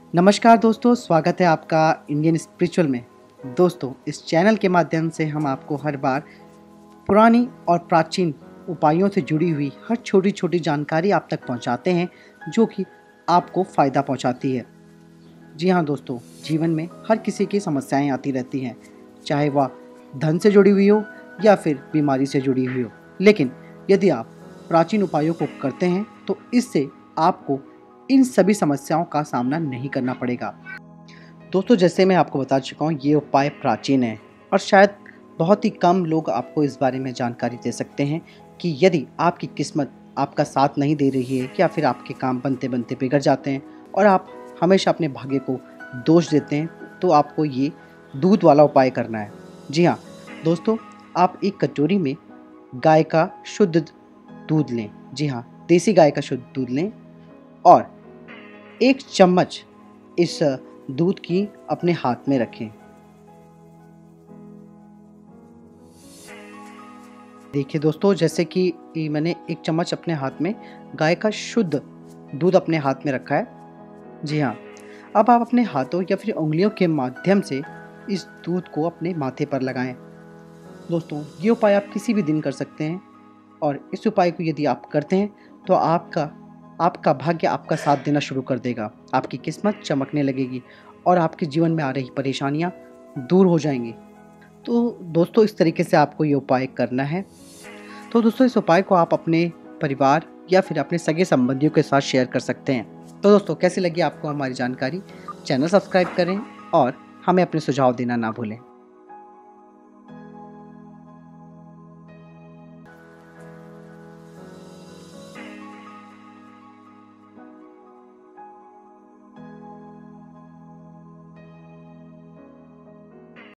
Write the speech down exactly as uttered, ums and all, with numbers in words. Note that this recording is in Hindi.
नमस्कार दोस्तों, स्वागत है आपका इंडियन स्पिरिचुअल में। दोस्तों, इस चैनल के माध्यम से हम आपको हर बार पुरानी और प्राचीन उपायों से जुड़ी हुई हर छोटी छोटी जानकारी आप तक पहुंचाते हैं, जो कि आपको फ़ायदा पहुंचाती है। जी हाँ दोस्तों, जीवन में हर किसी की समस्याएं आती रहती हैं, चाहे वह धन से जुड़ी हुई हो या फिर बीमारी से जुड़ी हुई हो। लेकिन यदि आप प्राचीन उपायों को करते हैं तो इससे आपको इन सभी समस्याओं का सामना नहीं करना पड़ेगा। दोस्तों, जैसे मैं आपको बता चुका हूँ, ये उपाय प्राचीन है और शायद बहुत ही कम लोग आपको इस बारे में जानकारी दे सकते हैं कि यदि आपकी किस्मत आपका साथ नहीं दे रही है या फिर आपके काम बनते बनते बिगड़ जाते हैं और आप हमेशा अपने भाग्य को दोष देते हैं, तो आपको ये दूध वाला उपाय करना है। जी हाँ दोस्तों, आप एक कटोरी में गाय का शुद्ध दूध लें। जी हाँ, देसी गाय का शुद्ध दूध लें और एक चम्मच इस दूध की अपने हाथ में रखें। देखिए दोस्तों, जैसे कि मैंने एक चम्मच अपने हाथ में गाय का शुद्ध दूध अपने हाथ में रखा है। जी हाँ, अब आप अपने हाथों या फिर उंगलियों के माध्यम से इस दूध को अपने माथे पर लगाएं। दोस्तों, ये उपाय आप किसी भी दिन कर सकते हैं और इस उपाय को यदि आप करते हैं तो आपका आपका भाग्य आपका साथ देना शुरू कर देगा। आपकी किस्मत चमकने लगेगी और आपके जीवन में आ रही परेशानियां दूर हो जाएंगी। तो दोस्तों, इस तरीके से आपको ये उपाय करना है। तो दोस्तों, इस उपाय को आप अपने परिवार या फिर अपने सगे संबंधियों के साथ शेयर कर सकते हैं। तो दोस्तों, कैसी लगी आपको हमारी जानकारी? चैनल सब्सक्राइब करें और हमें अपने सुझाव देना ना भूलें।